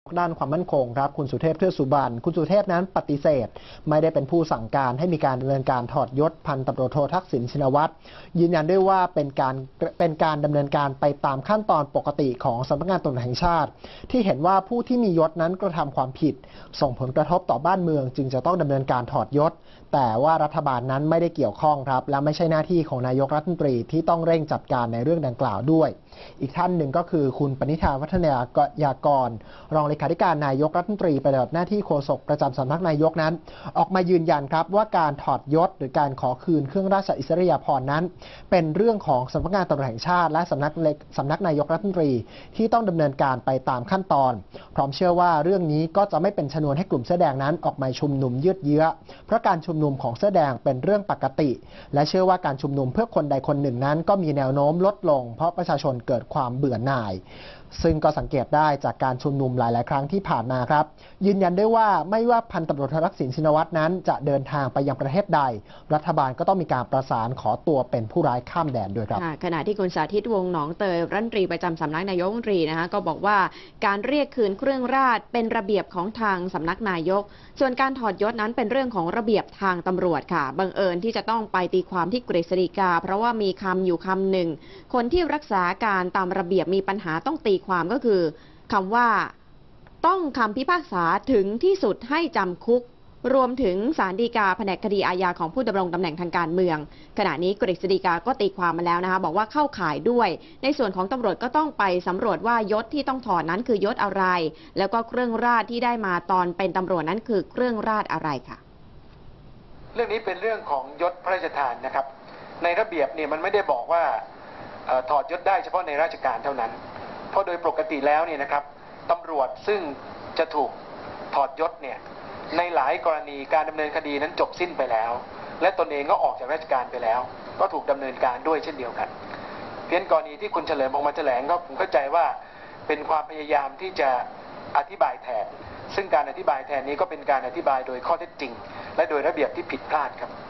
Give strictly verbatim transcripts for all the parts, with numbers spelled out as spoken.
ด้านความมั่นคงครับคุณสุเทพเทือกสุบรรณคุณสุเทพนั้นปฏิเสธไม่ได้เป็นผู้สั่งการให้มีการดำเนินการถอดยศพันตำรวจโททักษิณชินวัตรยืนยันด้วยว่าเป็นการเป็นการดำเนินการไปตามขั้นตอนปกติของสำนักงานตำรวจแห่งชาติที่เห็นว่าผู้ที่มียศนั้นกระทำความผิดส่งผลกระทบต่อบ้านเมืองจึงจะต้องดำเนินการถอดยศแต่ว่ารัฐบาลนั้นไม่ได้เกี่ยวข้องครับและไม่ใช่หน้าที่ของนายกรัฐมนตรีที่ต้องเร่งจัดการในเรื่องดังกล่าวด้วยอีกท่านหนึ่งก็คือคุณปณิธาวัฒนายากรรองเลขาธิการนายกรัฐมนตรีปฏิบัติหน้าที่โฆษกประจำสำนักนายกนั้นออกมายืนยันครับว่าการถอดยศหรือการขอคืนเครื่องราชอิสริยาภรณ์นั้นเป็นเรื่องของสำนักงานตำรวจแห่งชาติและสำนักสำนักนายกรัฐมนตรีที่ต้องดำเนินการไปตามขั้นตอนพร้อมเชื่อว่าเรื่องนี้ก็จะไม่เป็นชนวนให้กลุ่มเสื้อแดงนั้นออกมาชุมนุมยืดเยื้อเพราะการชุมนุมของเสื้อแดงเป็นเรื่องปกติและเชื่อว่าการชุมนุมเพื่อคนใดคนหนึ่งนั้นก็มีแนวโน้มลดลงเพราะประชาชนเกิดความเบื่อหน่ายซึ่งก็สังเกตได้จากการชุมนุมหลายๆครั้งที่ผ่านมาครับยืนยันได้ว่าไม่ว่าพันตำรวจโททักษิณชินวัตรนั้นจะเดินทางไปยังประเทศใดรัฐบาลก็ต้องมีการประสานขอตัวเป็นผู้ร้ายข้ามแดนด้วยครับขณะที่คุณสาธิตวงศ์หนองเตยรัฐมนตรีประจำสำนักนายกรัฐมนตรีนะคะก็บอกว่าการเรียกคืนเครื่องราชเป็นระเบียบของทางสำนักนายกส่วนการถอดยศนั้นเป็นเรื่องของระเบียบทางตำรวจค่ะบังเอิญที่จะต้องไปตีความที่กฤษฎีกาเพราะว่ามีคำอยู่คำหนึ่งคนที่รักษาการตามระเบียบมีปัญหาต้องตีความก็คือคำว่าต้องคำพิพากษาถึงที่สุดให้จำคุกรวมถึงศาลฎีกาแผนกคดีอาญาของผู้ดำรงตำแหน่งทางการเมืองขณะนี้กฤษฎีกาก็ตีความมาแล้วนะคะบอกว่าเข้าข่ายด้วยในส่วนของตำรวจก็ต้องไปสำรวจว่ายศที่ต้องถอดนั้นคือยศอะไรแล้วก็เครื่องราชที่ได้มาตอนเป็นตำรวจนั้นคือเครื่องราชอะไรค่ะเรื่องนี้เป็นเรื่องของยศพระราชทานนะครับในระเบียบเนี่ยมันไม่ได้บอกว่าถอดยศได้เฉพาะในราชการเท่านั้นเพราะโดยปกติแล้วเนี่ยนะครับตำรวจซึ่งจะถูกถอดยศเนี่ยในหลายกรณีการดำเนินคดีนั้นจบสิ้นไปแล้วและตนเองก็ออกจากราชการไปแล้วก็ถูกดำเนินการด้วยเช่นเดียวกันเพียงกรณีที่คุณเฉลิมออกมาแถลงก็ผมเข้าใจว่าเป็นความพยายามที่จะอธิบายแทนซึ่งการอธิบายแทนนี้ก็เป็นการอธิบายโดยข้อเท็จจริงและโดยระเบียบที่ผิดพลาดครับ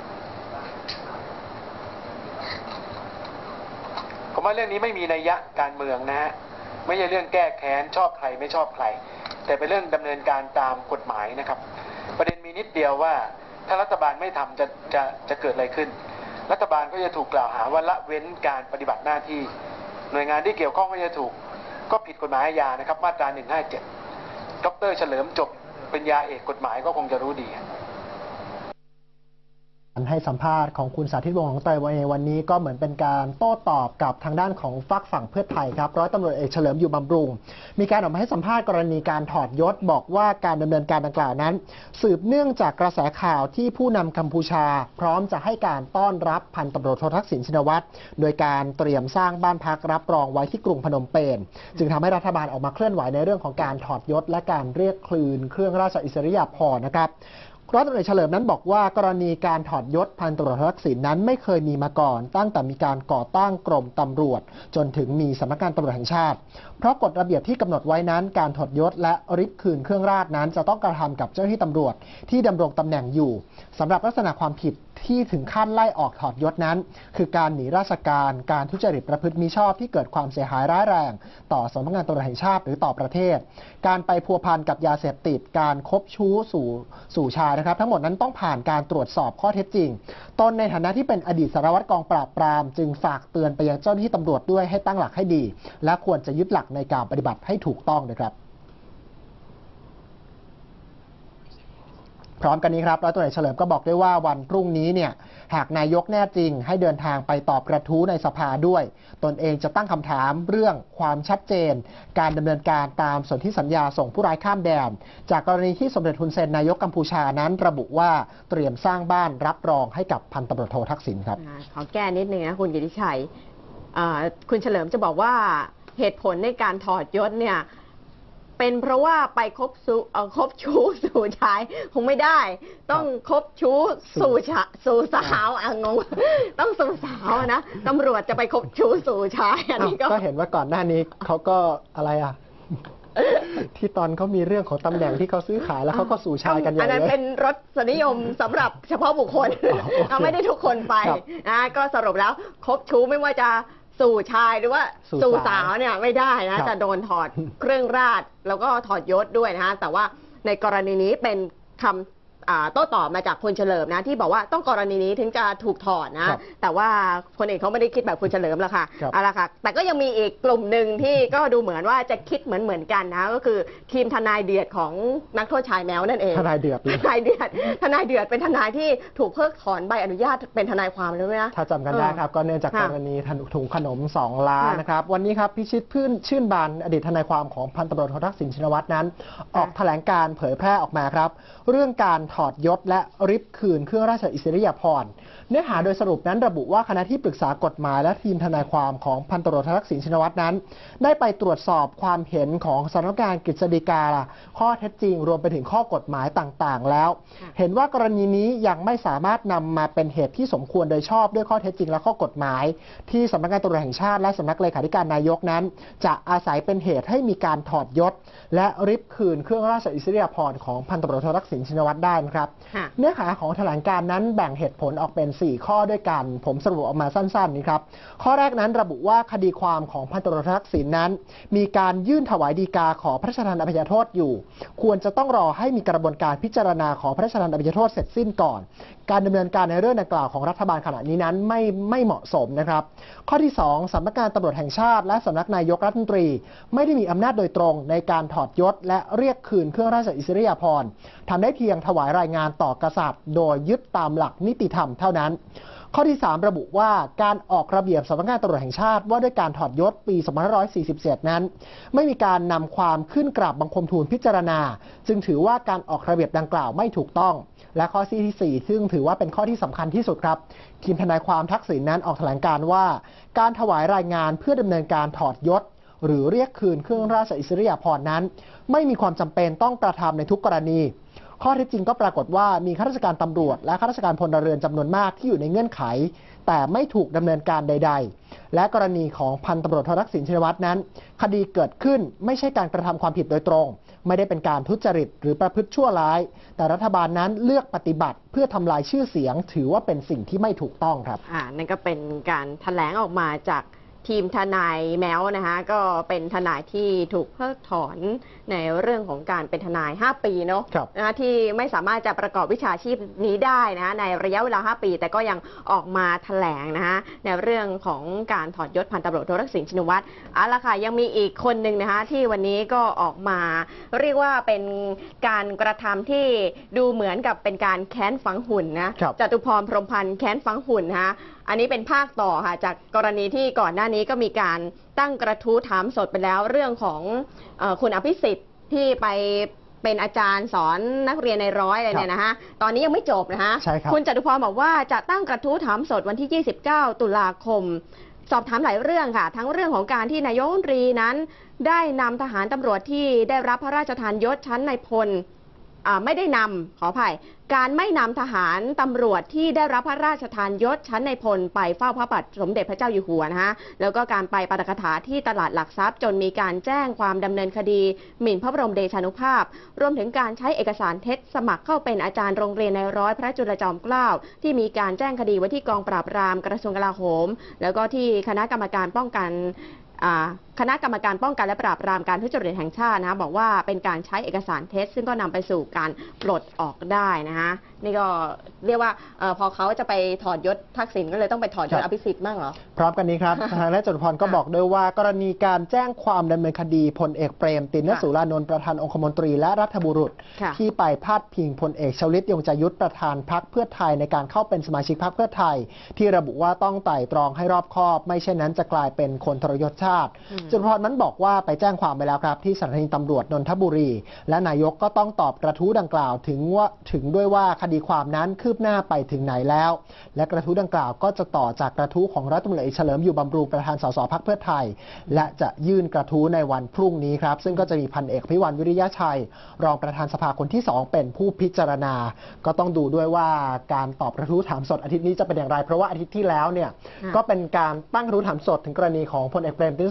ผมว่าเรื่องนี้ไม่มีนัยยะการเมืองนะฮะไม่ใช่เรื่องแก้แค้นชอบใครไม่ชอบใครแต่เป็นเรื่องดำเนินการตามกฎหมายนะครับประเด็นมีนิดเดียวว่าถ้ารัฐบาลไม่ทำจะจะจะเกิดอะไรขึ้นรัฐบาลก็จะถูกกล่าวหาว่าละเว้นการปฏิบัติหน้าที่หน่วยงานที่เกี่ยวข้องก็จะถูกก็ผิดกฎหมายอาญานะครับมาตราหนึ่งห้าเจ็ดดร.เฉลิมจบปริญญาเอกกฎหมายก็คงจะรู้ดีให้สัมภาษณ์ของคุณสาธิตวงศ์หนองเตยในวันนี้ก็เหมือนเป็นการโต้ตอบกับทางด้านของฝักฝั่งเพื่อไทยครับร้อยตำรวจเอกเฉลิมอยู่บำรุงมีการออกมาให้สัมภาษณ์กรณีการถอดยศบอกว่าการดำเนินการดังกล่าวนั้นสืบเนื่องจากกระแสข่าวที่ผู้นำกัมพูชาพร้อมจะให้การต้อนรับพันตำรวจโททักษิณชินวัตรโดยการเตรียมสร้างบ้านพักรับรองไว้ที่กรุงพนมเปญจึงทำให้รัฐบาลออกมาเคลื่อนไหวในเรื่องของการถอดยศและการเรียกคืนเครื่องราชอิสริยาภรณ์นะครับร้อยตำรวจเอกเฉลิมนั้นบอกว่ากรณีการถอดยศพันตำรวจโททักษิณนั้นไม่เคยมีมาก่อนตั้งแต่มีการก่อตั้งกรมตำรวจจนถึงมีสำนักงานตำรวจแห่งชาติเพราะกฎระเบียบที่กำหนดไว้นั้นการถอดยศและริบคืนเครื่องราชนั้นจะต้องกระทำกับเจ้าหน้าที่ตำรวจที่ดำรงตำแหน่งอยู่สำหรับลักษณะความผิดที่ถึงขั้นไล่ออกถอดยศนั้นคือการหนีราชการการทุจริตประพฤติมิชอบที่เกิดความเสียหายร้ายแรงต่อสำนักงานตำรวจแห่งชาติหรือต่อประเทศการไปพัวพันกับยาเสพติดการคบชู้สู่สู่ชายนะครับทั้งหมดนั้นต้องผ่านการตรวจสอบข้อเท็จจริงตนในฐานะที่เป็นอดีตสารวัตรกองปราบปรามจึงฝากเตือนไปยังเจ้าหน้าที่ตำรวจด้วยให้ตั้งหลักให้ดีและควรจะยึดหลักในการปฏิบัติให้ถูกต้องนะครับพร้อมกันนี้ครับร้อยตำรวจเอกเฉลิมก็บอกด้วยว่าวันพรุ่งนี้เนี่ยหากนายกแน่จริงให้เดินทางไปตอบกระทู้ในสภาด้วยตนเองจะตั้งคำถามเรื่องความชัดเจนการดำเนินการตามสนธิสัญญาส่งผู้ร้ายข้ามแดนจากกรณีที่สมเด็จฮุนเซนนายกกัมพูชานั้นระบุว่าเตรียมสร้างบ้านรับรองให้กับพันตำรวจโททักษิณครับขอแก้นิดนึงนะคุณกิติชัยคุณเฉลิมจะบอกว่าเหตุผลในการถอดยศเนี่ยเป็นเพราะว่าไปคบสู้คบชู้สู่ชายคงไม่ได้ต้องคบชู้สู่ชาสู่สาวอ่ะงงต้องสู่สาวนะตำรวจจะไปคบชู้สู่ชายอันนี้ก็เห็นว่าก่อนหน้านี้เขาก็อะไรอ่ะที่ตอนเขามีเรื่องของตำแหน่งที่เขาซื้อขายแล้วเขาก็สู่ชายกันอย่างนี้อันนั้นเป็นรสนิยมสำหรับเฉพาะบุคคลไม่ได้ทุกคนไปนะก็สรุปแล้วคบชู้ไม่ว่าจะสู่ชายหรือว่าสู่สู่สาวสาวเนี่ยไม่ได้ครันะบจะโดนถอดเครื่องราชแล้วก็ถอดยศด้วยนะคะแต่ว่าในกรณีนี้เป็นคำอ่าโต้ตอบมาจากพลเฉลิมนะที่บอกว่าต้องกรณีนี้ถึงจะถูกถอดนะแต่ว่าคนอื่นเขาไม่ได้คิดแบบพลเฉลิมหรอกค่ะครับเอาละค่ะแต่ก็ยังมีอีกกลุ่มหนึ่งที่ก็ดูเหมือนว่าจะคิดเหมือนเหมือนกันนะก็คือทีมทนายเดือดของนักโทษชายแมวนั่นเองทนายเดือดทนายเดือดทนายเดือดเป็นทนายที่ถูกเพิกถอนใบอนุญาตเป็นทนายความเลยไหมนะถ้าจำกันได้ครับก็เนื่องจากค่ะกรณีถุงขนมสองล้านค่ะนะครับวันนี้ครับพิชิตชื่นชื่นบานอดีตทนายความของพันตำรวจโททักษิณชินวัตรนั้น ออกแถลงการเผยแพร่ออกมาครับ เรื่องการถอดยศและริบคืนเครื่องราชอิสริยาภรณ์เนื้อหาโดยสรุปนั้นระบุว่าคณะที่ปรึกษากฎหมายและทีมทนายความของพันตำรวจโททักษิณชินวัตรนั้น ได้ไปตรวจสอบความเห็นของสำนักงานกฤษฎีกาข้อเท็จจริง รวมไปถึงข้อกฎหมายต่างๆ แล้ว เห็นว่ากรณีนี้ยังไม่สามารถนำมาเป็นเหตุที่สมควรโดยชอบด้วยข้อเท็จจริงและข้อกฎหมาย ที่สำนักงานตำรวจแห่งชาติและสำนักเลขาธิการนายกนั้น จะอาศัยเป็นเหตุให้มีการถอดยศ และริบคืนเครื่องราชอิสริยาภรณ์ของพันตำรวจโททักษิณชินวัตรได้นะครับค่ะเนื้อหาของแถลงการณ์นั้นแบ่งเหตุผลออกเป็น สี่ ข้อด้วยกัน ผมสรุปออกมาสั้นๆนี้ครับ ข้อแรกนั้นระบุว่าคดีความของพันตำรวจโททักษิณนั้น มีการยื่นถวายฎีกาขอพระราชทานอภัยโทษอยู่ ควรจะต้องรอให้มีกระบวนการพิจารณาขอพระราชทานอภัยโทษเสร็จสิ้นก่อน การดำเนินการในเรื่องดังกล่าวของรัฐบาลขณะนี้นั้นไม่ไม่เหมาะสมนะครับ ข้อที่ สอง สำนักงานตำรวจแห่งชาติและสำนักนายกรัฐมนตรี ไม่ได้มีอำนาจโดยตรงในการถอดยศ และเรียกคืนเครื่องราชอิสริยาภรณ์ทำได้เพียงถวายรายงานต่อกษัตริย์ โดยยึดตามหลักนิติธรรมเท่านั้น ข้อที่ สาม ระบุว่าการออกระเบียบสำนักงานตำรวจแห่งชาติว่าด้วยการถอดยศปี สองพันห้าร้อยสี่สิบเจ็ด นั้น ไม่มีการนำความขึ้นกราบบังคมทูลพิจารณา จึงถือว่าการออกระเบียบดังกล่าวไม่ถูกต้อง และข้อที่ สี่ ซึ่งถือว่าเป็นข้อที่สำคัญที่สุดครับ ทีมทนายความทักษิณนั้นออกแถลงการว่า การถวายรายงานเพื่อดำเนินการถอดยศ หรือเรียกคืนเครื่องราชอิสริยาภรณ์นั้น ไม่มีความจำเป็นต้องกระทำในทุกกรณี ข้อเท็จจริงก็ปรากฏว่ามีข้าราชการตำรวจและข้าราชการพลเรือนจำนวนมากที่อยู่ในเงื่อนไข แต่ไม่ถูกดำเนินการใด ๆ และกรณีของพันตำรวจโททักษิณชินวัตรนั้น คดีเกิดขึ้นไม่ใช่การกระทำความผิดโดยตรง ไม่ได้เป็นการทุจริตหรือประพฤติชั่วร้าย แต่รัฐบาลนั้นเลือกปฏิบัติเพื่อทำลายชื่อเสียง ถือว่าเป็นสิ่งที่ไม่ถูกต้องครับอ่านั่นก็เป็นการแถลงออกมาจากทีมทนายแมวนะคะก็เป็นทนายที่ถูกเพิกถอนในเรื่องของการเป็นทนาย ห้า ปีเนาะครับนะคะที่ไม่สามารถจะประกอบวิชาชีพนี้ได้นะในระยะเวลา ห้า ปี แต่ก็ยังออกมาแถลงนะคะในเรื่องของการถอดยศพันตำรวจโททักษิณชินวัตรเอาละค่ะยังมีอีกคนหนึ่งนะคะที่วันนี้ก็ออกมาเรียกว่าเป็นการกระทำที่ดูเหมือนกับเป็นการแค้นฝังหุ่นนะครับ จตุพรพรหมพันธ์แค้นฝังหุ่นนะคะอันนี้เป็นภาคต่อค่ะจากกรณีที่ก่อนหน้านี้ก็มีการตั้งกระทู้ถามสดไปแล้วเรื่องของเอ่อคุณอภิสิทธิ์ที่ไปเป็นอาจารย์สอนนักเรียนในร้อยอะไรเนี่ยนะฮะตอนนี้ยังไม่จบนะฮะใช่ครับคุณจตุพรบอกว่าจะตั้งกระทู้ถามสดวันที่ ยี่สิบเก้า ตุลาคม สอบถามหลายเรื่องค่ะ ทั้งเรื่องของการที่นายกรัฐมนตรีนั้น ได้นำทหารตำรวจที่ได้รับพระราชทานยศชั้นนายพลอ่าไม่ได้นำขออภัยการไม่นำทหารตำรวจที่ได้รับพระราชทานยศชั้นนายพลไปเฝ้าพระบาทสมเด็จพระเจ้าอยู่หัวนะฮะแล้วก็การไปปาฐกถาที่ตลาดหลักทรัพย์ จนมีการแจ้งความดำเนินคดีหมิ่นพระบรมเดชานุภาพ รวมถึงการใช้เอกสารเท็จสมัครเข้าเป็นอาจารย์โรงเรียนในร้อยพระจุลจอมเกล้าที่มีการแจ้งคดีไว้ที่กองปราบปรามกระทรวงกลาโหม แล้วก็ที่คณะกรรมการป้องกันอ่าคณะกรรมการป้องกันและปราบปรามการทุจริตแห่งชาตินะบอกว่าเป็นการใช้เอกสารเท็จซึ่งก็นำไปสู่การปลดออกได้นะคะนี่ก็เรียกว่าเออพอเขาจะไปถอดยศทักษิณก็เลยต้องไปถอดยศครับอภิสิทธิ์บ้างเหรอพร้อมกันนี้ครับ ทางนายจตุพรก็บอกด้วยว่ากรณีการแจ้งความดำเนินคดีพลเอกเปรมติณสูรานนท์ประธานองคมนตรีและรัฐบุรุษค่ะที่ไปพาดพิงพลเอกชวลิตยงใจยุทธประธานพรรคเพื่อไทยในการเข้าเป็นสมาชิกพรรคเพื่อไทย ที่ระบุว่าต้องไต่ตรองให้รอบคอบ ไม่เช่นนั้นจะกลายเป็นคนทรยศชาติอืมจตุพรนั้นบอกว่าไปแจ้งความไปแล้วครับที่สถานีตำรวจนนทบุรี และนายกก็ต้องตอบกระทู้ดังกล่าวถึงว่าถึงด้วยว่าคดีความนั้นคืบหน้าไปถึงไหนแล้ว และกระทู้ดังกล่าวก็จะต่อจากกระทู้ของรัฐมนตรีเฉลิมอยู่บำรุงประธานสสพรรคเพื่อไทย และจะยื่นกระทู้ในวันพรุ่งนี้ครับซึ่งก็จะมีพันเอกพิวันวิริยะชัย รองประธานสภาคนที่สองเป็นผู้พิจารณา ก็ต้องดูด้วยว่าการตอบกระทู้ถามสดอาทิตย์นี้จะเป็นอย่างไรเพราะว่าอาทิตย์ที่แล้วเนี่ยค่ะก็เป็นการตั้งกระทู้ถามสดถึงกรณีของพลเอกเปรมติณสูรานนท์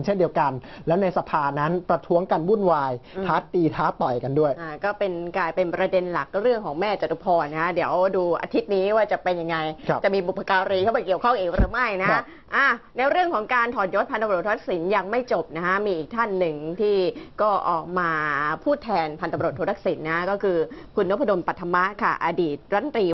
เช่นเดียวกัน แล้วในสภานั้นประท้วงกันวุ่นวายอืมท้าตีท้าต่อยกันด้วยอ่าก็เป็นกลายเป็นประเด็นหลักเรื่องของแม่จตุพรนะฮะเดี๋ยวดูอาทิตย์นี้ว่าจะเป็นยังไงครับจะมีบุพการีเข้าไปเกี่ยวข้องเองหรือไม่นะครับ อ่ะในเรื่องของการถอดยศพันตำรวจโททักษิณยังไม่จบนะฮะมีอีกท่านหนึ่งที่ก็ออกมาพูดแทนพันตำรวจโททักษิณนะก็คือคุณนพดลปัทมะค่ะอดีตรัฐมนตรี